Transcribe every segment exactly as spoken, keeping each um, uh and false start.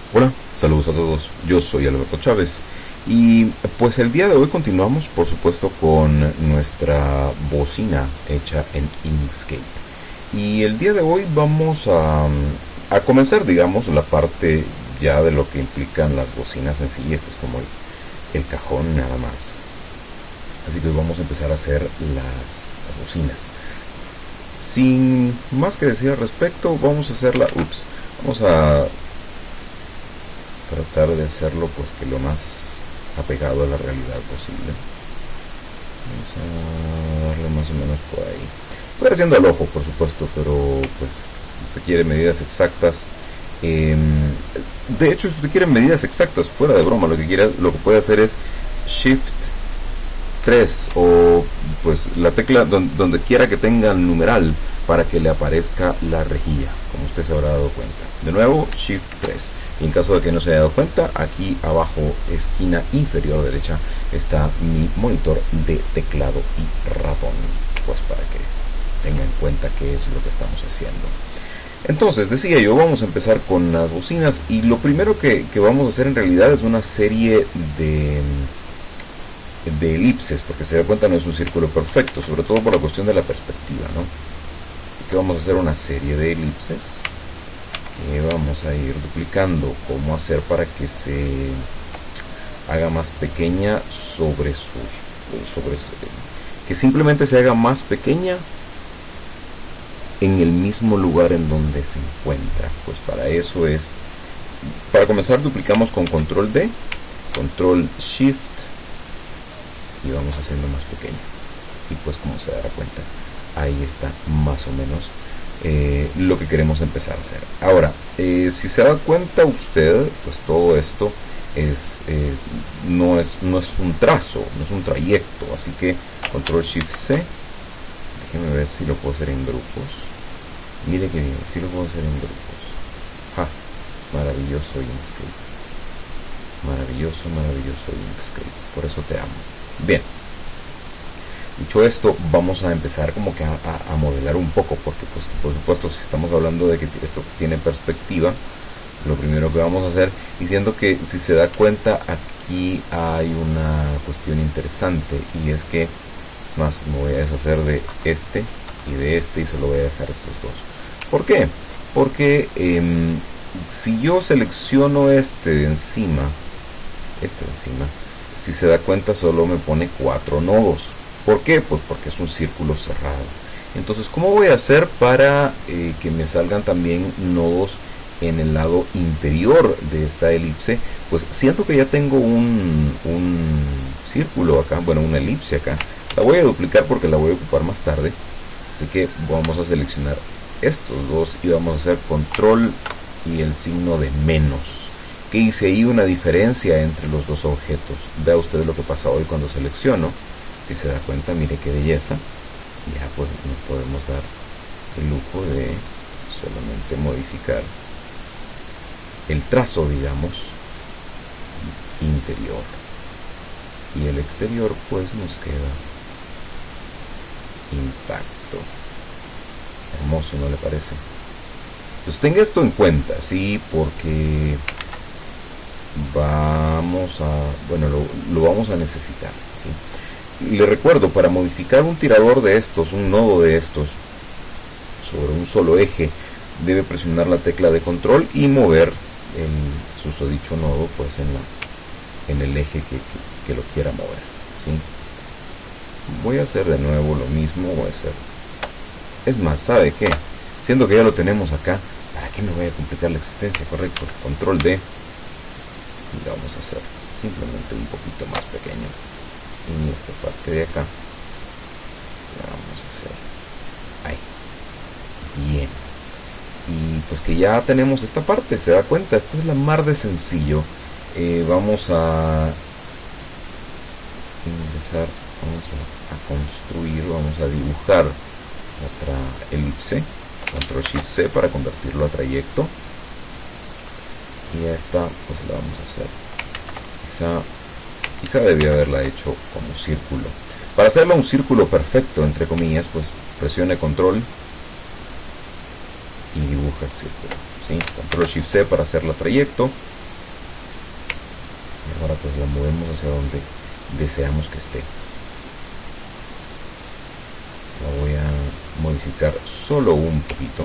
Hola, saludos a todos, yo soy Alberto Chávez y pues el día de hoy continuamos por supuesto con nuestra bocina hecha en Inkscape y el día de hoy vamos a, a comenzar digamos la parte ya de lo que implican las bocinas en sí. Esto es como el, el cajón nada más, así que hoy vamos a empezar a hacer las, las bocinas. Sin más que decir al respecto, vamos a hacerla, ups, vamos a tratar de hacerlo pues que lo más apegado a la realidad posible. Vamos a darle más o menos por ahí. Voy haciendo al ojo, por supuesto, pero pues si usted quiere medidas exactas, eh, de hecho, si usted quiere medidas exactas, fuera de broma, lo que quiera, lo que puede hacer es Shift tres o pues la tecla don, donde quiera que tenga el numeral para que le aparezca la rejilla, como usted se habrá dado cuenta. De nuevo, Shift tres. Y en caso de que no se haya dado cuenta, aquí abajo, esquina inferior derecha, está mi monitor de teclado y ratón, pues para que tenga en cuenta qué es lo que estamos haciendo. Entonces, decía yo, vamos a empezar con las bocinas y lo primero que, que vamos a hacer en realidad es una serie de de elipses, porque se da cuenta no es un círculo perfecto, sobre todo por la cuestión de la perspectiva, ¿no? Que vamos a hacer una serie de elipses que vamos a ir duplicando. Cómo hacer para que se haga más pequeña sobre sus sobre que simplemente se haga más pequeña en el mismo lugar en donde se encuentra. Pues para eso es, para comenzar duplicamos con control D, control shift y vamos haciendo más pequeño, y pues como se dará cuenta, ahí está más o menos eh, lo que queremos empezar a hacer. Ahora, eh, si se da cuenta usted, pues todo esto es, eh, no es no es un trazo, no es un trayecto, así que control shift C, déjeme ver si lo puedo hacer en grupos. Mire que bien, si lo puedo hacer en grupos. Ja, maravilloso Inkscape, maravilloso, maravilloso Inkscape, por eso te amo. Bien, dicho esto, vamos a empezar como que a, a, a modelar un poco, porque pues por supuesto si estamos hablando de que esto tiene perspectiva, lo primero que vamos a hacer, diciendo que si se da cuenta aquí hay una cuestión interesante, y es que, es más, me voy a deshacer de este y de este y solo voy a dejar estos dos. ¿Por qué? Porque eh, si yo selecciono este de encima, este de encima, si se da cuenta solo me pone cuatro nodos. ¿Por qué? Pues porque es un círculo cerrado. Entonces, ¿cómo voy a hacer para eh, que me salgan también nodos en el lado interior de esta elipse? Pues siento que ya tengo un, un círculo acá, bueno, una elipse acá. La voy a duplicar porque la voy a ocupar más tarde. Así que vamos a seleccionar estos dos y vamos a hacer control y el signo de menos. Que hice ahí una diferencia entre los dos objetos. Vea usted lo que pasa hoy cuando selecciono. Si se da cuenta, mire qué belleza. Ya pues nos podemos dar el lujo de solamente modificar el trazo, digamos, interior, y el exterior pues nos queda intacto. Hermoso, ¿no le parece? Pues tenga esto en cuenta, sí, porque vamos a, bueno, lo, lo vamos a necesitar, ¿sí? Le recuerdo, para modificar un tirador de estos, un nodo de estos, sobre un solo eje, debe presionar la tecla de control y mover el susodicho nodo pues en, la, en el eje que, que, que lo quiera mover, ¿sí? Voy a hacer de nuevo lo mismo, voy a hacer, es más, ¿sabe qué? Siendo que ya lo tenemos acá, ¿para qué me voy a complicar la existencia? Correcto, control D, y lo vamos a hacer simplemente un poquito más pequeño. En esta parte de acá la vamos a hacer ahí. Bien, y pues que ya tenemos esta parte, se da cuenta, esto es la mar de sencillo. Eh, vamos a empezar, vamos a, a construir, vamos a dibujar otra elipse, control shift C para convertirlo a trayecto, y a esta pues la vamos a hacer, quizá quizá debía haberla hecho como círculo. Para hacerlo un círculo perfecto, entre comillas, pues presione control y dibuja el círculo, ¿sí? Control shift C para hacerla trayecto, ahora pues la movemos hacia donde deseamos que esté. La voy a modificar solo un poquito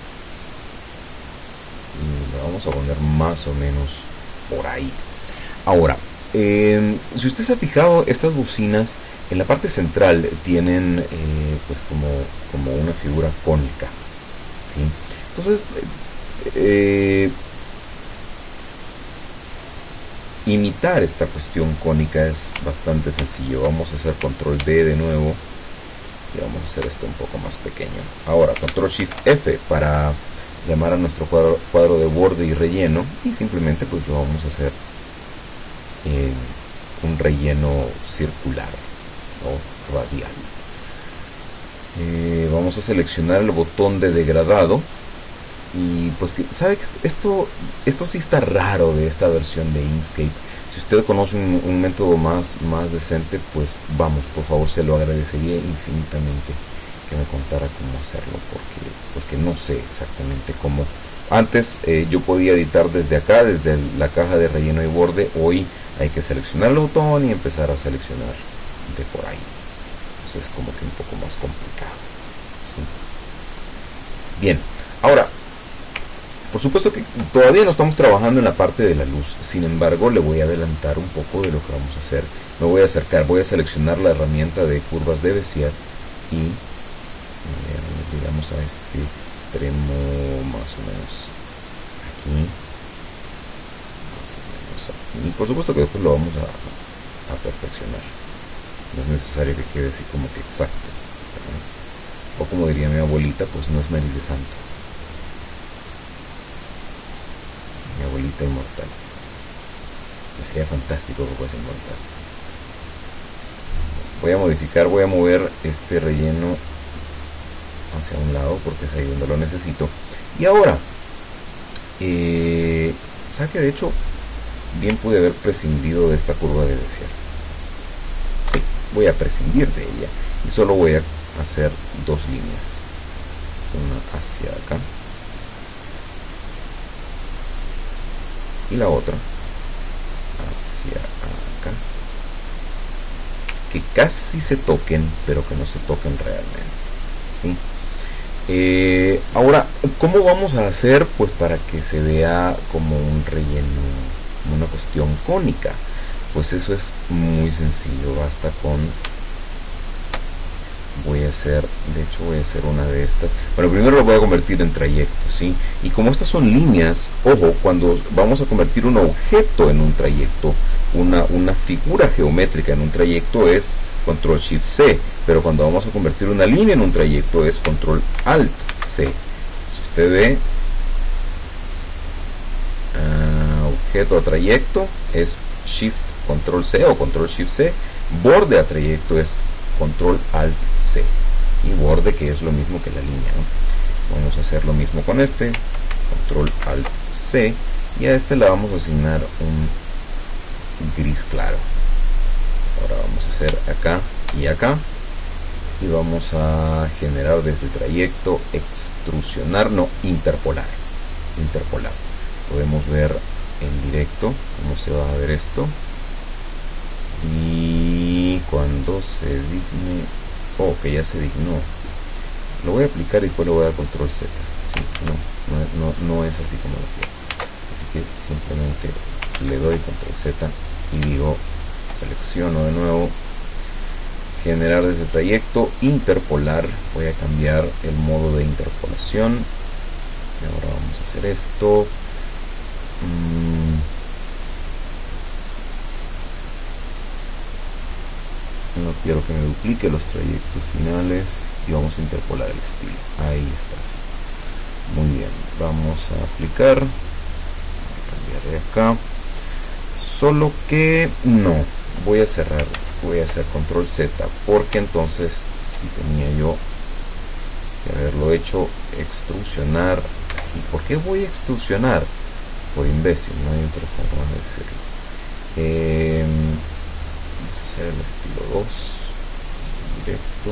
y la vamos a poner más o menos por ahí. Ahora, eh, si usted se ha fijado, estas bocinas en la parte central tienen eh, pues como, como una figura cónica, ¿sí? Entonces, eh, imitar esta cuestión cónica es bastante sencillo. Vamos a hacer control D de nuevo y vamos a hacer esto un poco más pequeño. Ahora control shift F para llamar a nuestro cuadro, cuadro de borde y relleno, y simplemente pues lo vamos a hacer eh, un relleno circular o radial. Eh, vamos a seleccionar el botón de degradado. Y pues que sabe que esto esto sí está raro de esta versión de Inkscape. Si usted conoce un, un método más más decente, pues vamos, por favor, se lo agradecería infinitamente que me contara cómo hacerlo, porque porque no sé exactamente cómo. Antes eh, yo podía editar desde acá, desde el, la caja de relleno y borde. Hoy hay que seleccionar el botón y empezar a seleccionar de por ahí. Entonces es como que un poco más complicado, ¿sí? Bien, ahora, por supuesto que todavía no estamos trabajando en la parte de la luz, sin embargo le voy a adelantar un poco de lo que vamos a hacer. Me voy a acercar, voy a seleccionar la herramienta de curvas de Bezier y eh, digamos a este extremo más o menos aquí, más o menos aquí. Y por supuesto que después lo vamos a, a perfeccionar. No es necesario que quede así como que exacto, ¿verdad? O como diría mi abuelita, pues no es nariz de santo. Mi abuelita inmortal. Que sería fantástico que fuese inmortal. Voy a modificar, voy a mover este relleno hacia un lado porque es ahí donde lo necesito. Y ahora, eh, ¿sabe que de hecho bien pude haber prescindido de esta curva de Bezier? Sí, voy a prescindir de ella y solo voy a hacer dos líneas. Una hacia acá y la otra hacia acá, que casi se toquen pero que no se toquen realmente, ¿sí? Eh, ahora, ¿cómo vamos a hacer pues para que se vea como un relleno, como una cuestión cónica? Pues eso es muy sencillo, basta con, voy a hacer, de hecho voy a hacer una de estas. Bueno, primero lo voy a convertir en trayecto, ¿sí? Y como estas son líneas, ojo, cuando vamos a convertir un objeto en un trayecto, una, una figura geométrica en un trayecto es control shift C, pero cuando vamos a convertir una línea en un trayecto es control alt C. Si usted ve, uh, objeto a trayecto es shift control C o control shift C, borde a trayecto es control alt C, y borde, que es lo mismo que la línea, ¿no? Vamos a hacer lo mismo con este, control alt C, y a este le vamos a asignar un gris claro. Ahora vamos a hacer acá y acá, y vamos a generar desde trayecto, extrusionar, no, interpolar, interpolar. Podemos ver en directo cómo se va a ver esto. Y cuando se digne, oh, que ya se dignó, lo voy a aplicar y después le voy a dar control Z. ¿Sí? No, no, no, no es así como lo quiero. Así que simplemente le doy control Z y digo, selecciono de nuevo, generar desde trayecto, interpolar. Voy a cambiar el modo de interpolación. Y ahora vamos a hacer esto. Mm. No quiero que me duplique los trayectos finales y vamos a interpolar el estilo. Ahí estás. Muy bien, vamos a aplicar. Voy a cambiar de acá. Solo que no, voy a cerrar, voy a hacer control Z, porque entonces si tenía yo que haberlo hecho extrusionar aquí. ¿Por qué voy a extrusionar? Por imbécil, no hay otra forma de decirlo. Eh, vamos a hacer el estilo dos, directo,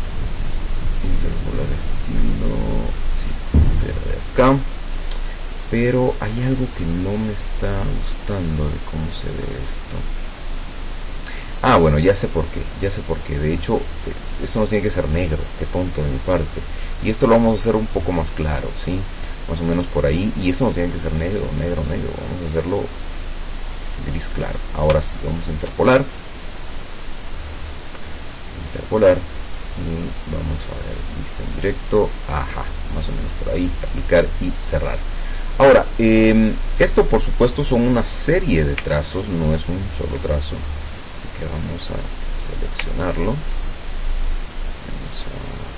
interpolar estilo, sí, este de acá. pero hay algo que no me está gustando de cómo se ve esto. Ah, bueno, ya sé por qué, ya sé por qué. De hecho, esto no tiene que ser negro, qué tonto de mi parte. Y esto lo vamos a hacer un poco más claro, ¿sí? Más o menos por ahí. Y esto no tiene que ser negro, negro, negro. Vamos a hacerlo gris claro. Ahora sí, vamos a interpolar. Interpolar. Y vamos a ver, vista en directo. Ajá, más o menos por ahí. Aplicar y cerrar. Ahora, eh, esto por supuesto son una serie de trazos, no es un solo trazo. Que vamos a seleccionarlo. Vamos a,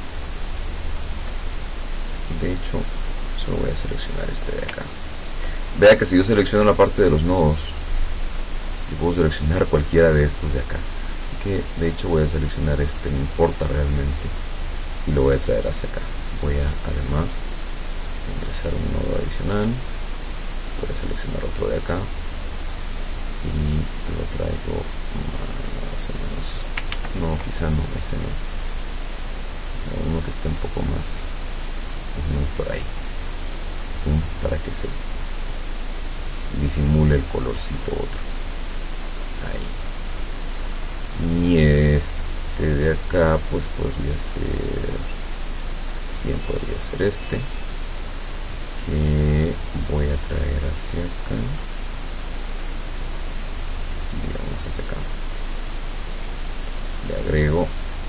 de hecho, solo voy a seleccionar este de acá. Vea que si yo selecciono la parte de los nodos, yo puedo seleccionar cualquiera de estos de acá. Así que de hecho voy a seleccionar este, no importa realmente, y lo voy a traer hacia acá. Voy a además ingresar un nodo adicional. Voy a seleccionar otro de acá y lo traigo más o menos, no, quizá no, ese no, uno que esté un poco más, más o menos por ahí, ¿sí? Para que se disimule el colorcito otro, ahí. Y este de acá pues podría ser, bien, podría ser este, que voy a traer hacia acá, digamos hacia acá, le agrego.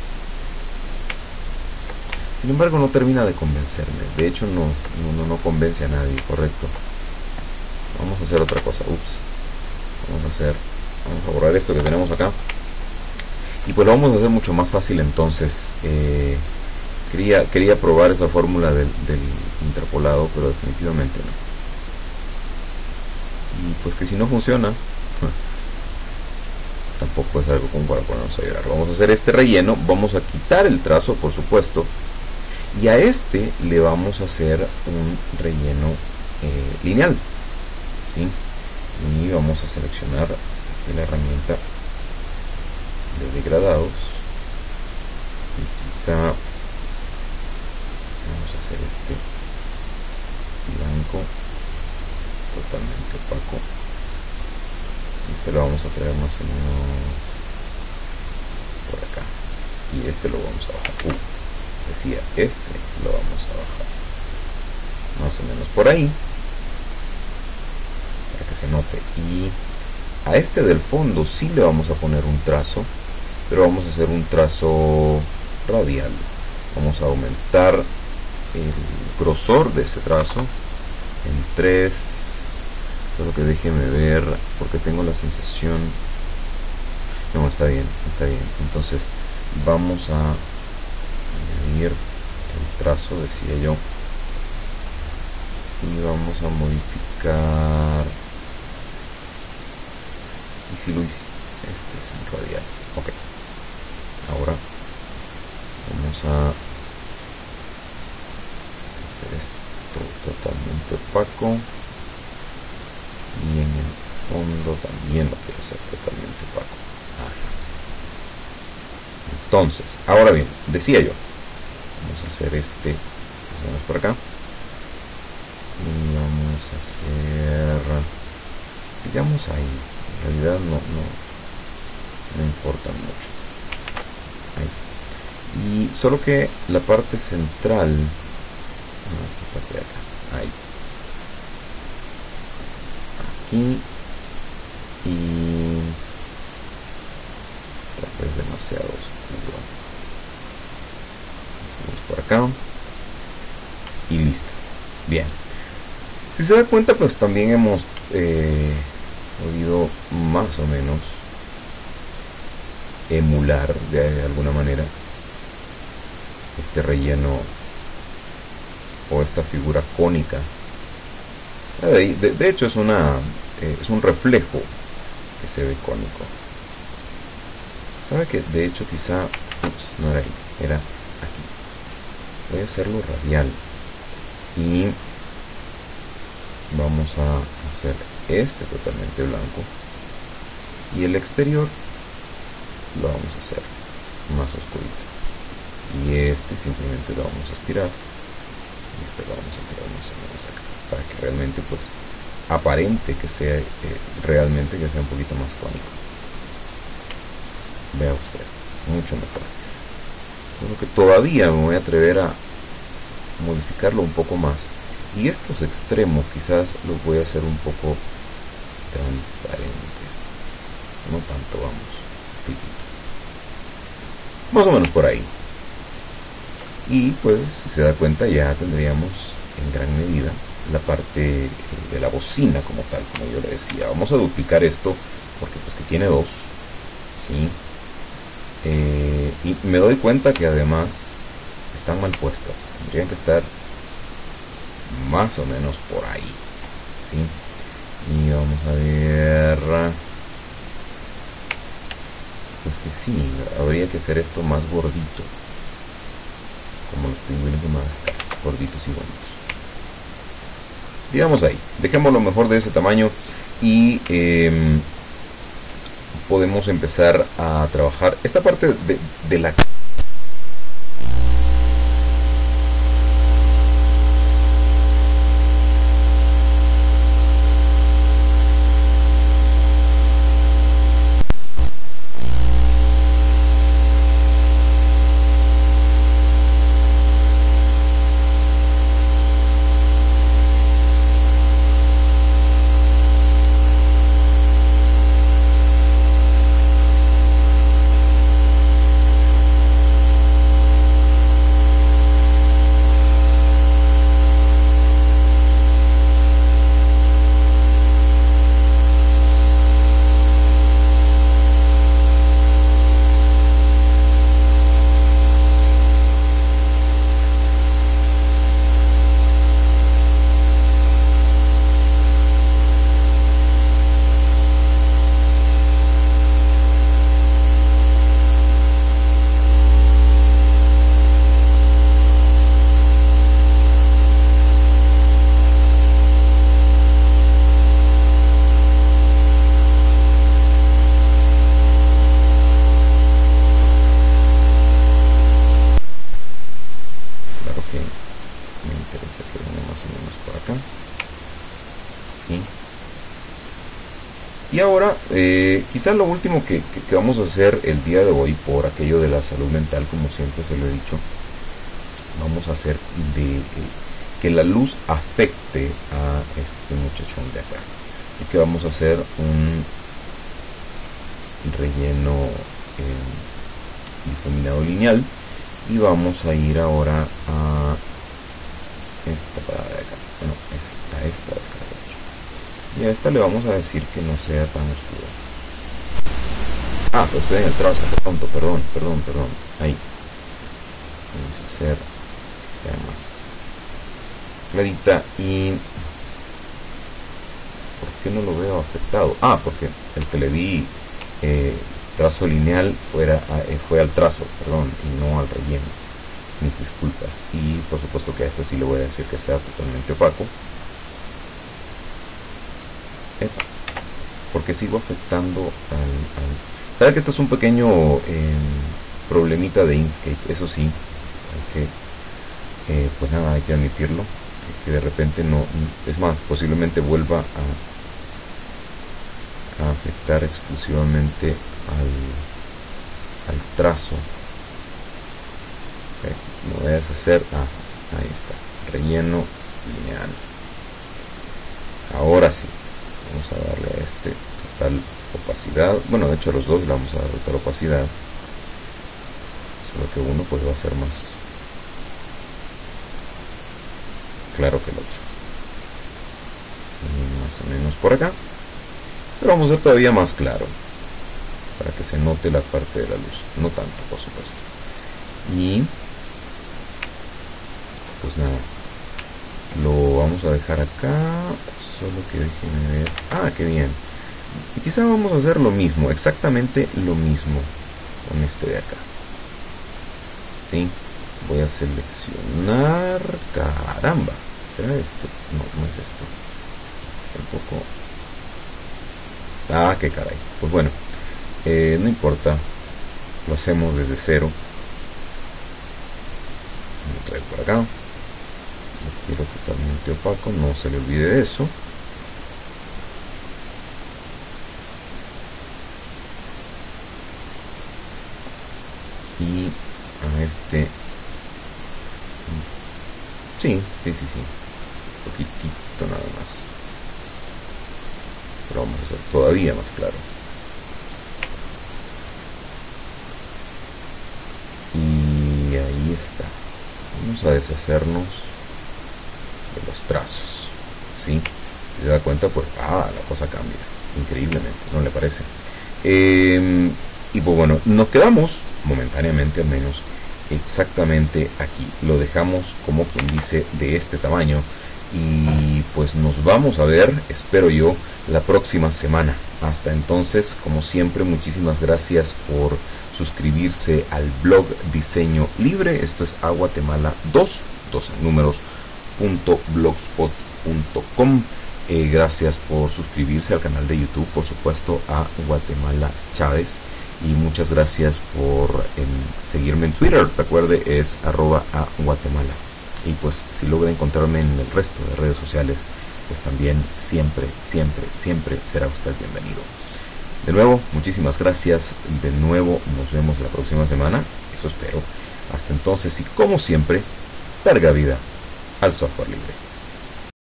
Sin embargo no termina de convencerme, de hecho no, no, no, no convence a nadie, correcto. Vamos a hacer otra cosa, ups, vamos a hacer, vamos a borrar esto que tenemos acá, y pues lo vamos a hacer mucho más fácil entonces. eh, quería, quería probar esa fórmula del, del interpolado, pero definitivamente no, y pues que si no funciona tampoco es algo como para ponernos a llorar. Vamos a hacer este relleno, vamos a quitar el trazo por supuesto, y a este le vamos a hacer un relleno eh, lineal, ¿sí? Y vamos a seleccionar aquí la herramienta de degradados y quizá vamos a hacer este blanco totalmente opaco. Este lo vamos a traer más o menos por acá y este lo vamos a bajar. Uh, decía, este lo vamos a bajar más o menos por ahí para que se note. Y a este del fondo sí le vamos a poner un trazo, pero vamos a hacer un trazo radial. Vamos a aumentar el grosor de ese trazo en tres. Pero que déjeme ver, porque tengo la sensación, no, está bien, está bien. Entonces vamos a añadir el trazo, decía yo, y vamos a modificar, y si lo hice, este es en radial, ok. Ahora vamos a hacer esto totalmente opaco, y en el fondo también lo quiero hacer totalmente opaco. Ajá. Entonces, ahora bien, decía yo, vamos a hacer este, vamos por acá, y vamos a hacer, digamos ahí, en realidad no, no, no importa mucho. Ahí. Y solo que la parte central, no, esta parte de acá, ahí, aquí, y tal vez demasiado oscuro, vamos por acá y listo. Bien, si se da cuenta pues también hemos eh, podido más o menos emular de alguna manera este relleno o esta figura cónica. De, de, de hecho es una eh, es un reflejo que se ve cónico. Sabe que de hecho quizá, ups, no era ahí, era aquí. Voy a hacerlo radial y vamos a hacer este totalmente blanco y el exterior lo vamos a hacer más oscurito, y este simplemente lo vamos a estirar y este lo vamos a tirar más o menos acá. para que realmente pues aparente que sea eh, realmente que sea un poquito más tónico. Vea usted, mucho mejor. Solo que todavía me voy a atrever a modificarlo un poco más, y estos extremos quizás los voy a hacer un poco transparentes, no tanto, vamos, tipito, más o menos por ahí. Y pues si se da cuenta ya tendríamos en gran medida la parte de la bocina como tal, como yo le decía. Vamos a duplicar esto porque pues que tiene dos, ¿sí? Eh, y me doy cuenta que además están mal puestas, tendrían que estar más o menos por ahí, ¿sí? Y vamos a ver, pues que sí, habría que hacer esto más gordito, como los pingüinos de Madagascar, gorditos y buenos. Digamos ahí, dejémoslo mejor de ese tamaño y eh, podemos empezar a trabajar esta parte de, de la Y ahora, eh, quizás lo último que, que, que vamos a hacer el día de hoy, por aquello de la salud mental, como siempre se lo he dicho, vamos a hacer de eh, que la luz afecte a este muchachón de acá. Y que vamos a hacer un relleno eh, difuminado lineal, y vamos a ir ahora a esta parada de acá, bueno, es a esta de acá. Y a esta le vamos a decir que no sea tan oscuro. Ah, pues estoy en el trazo, pronto, perdón, perdón, perdón. Ahí. Vamos a hacer que sea más clarita. Y ¿por qué no lo veo afectado? Ah, porque el que le di eh, trazo lineal fuera a, eh, fue al trazo, perdón, y no al relleno. Mis disculpas. Y por supuesto que a este sí le voy a decir que sea totalmente opaco. Porque sigo afectando al, al... Sabe que este es un pequeño eh, problemita de Inkscape, eso sí, hay que, eh, pues nada, hay que admitirlo, que de repente no, es más, posiblemente vuelva a, a afectar exclusivamente al, al trazo. Okay, no voy a deshacer, ah, ahí está, relleno lineal. Ahora sí. Vamos a darle a este total opacidad. Bueno, de hecho a los dos le vamos a dar total opacidad. Solo que uno pues va a ser más claro que el otro. Y más o menos por acá. Se lo vamos a hacer todavía más claro, para que se note la parte de la luz. No tanto, por supuesto. Y pues nada, lo vamos a dejar acá, solo que déjenme ver. Ah, qué bien. Y quizá vamos a hacer lo mismo, exactamente lo mismo con este de acá. Sí, voy a seleccionar, caramba, ¿será este? No, no es esto. Este tampoco. Ah, qué caray. Pues bueno, eh, no importa, lo hacemos desde cero. Voy a traer por acá. Lo quiero totalmente totalmente opaco, no se le olvide de eso. Y a este, sí, sí, sí, sí, un poquitito nada más, pero vamos a hacer todavía más claro. Y ahí está. Vamos a deshacernos de los trazos, ¿sí? Si se da cuenta, pues, ah, la cosa cambia increíblemente, ¿no le parece? Eh, y pues bueno, nos quedamos momentáneamente al menos exactamente aquí. Lo dejamos como quien dice de este tamaño. Y pues nos vamos a ver, espero yo, la próxima semana. Hasta entonces, como siempre, muchísimas gracias por suscribirse al blog Diseño Libre. Esto es a Guatemala dos, dos números, punto blogspot punto com. Eh, gracias por suscribirse al canal de YouTube, por supuesto, a Guatemala Chávez. Y muchas gracias por eh, seguirme en Twitter. Recuerde, es arroba a Guatemala. Y pues si logra encontrarme en el resto de redes sociales, pues también siempre, siempre, siempre será usted bienvenido. De nuevo, muchísimas gracias. De nuevo, nos vemos la próxima semana. Eso espero. Hasta entonces y como siempre, larga vida al software libre.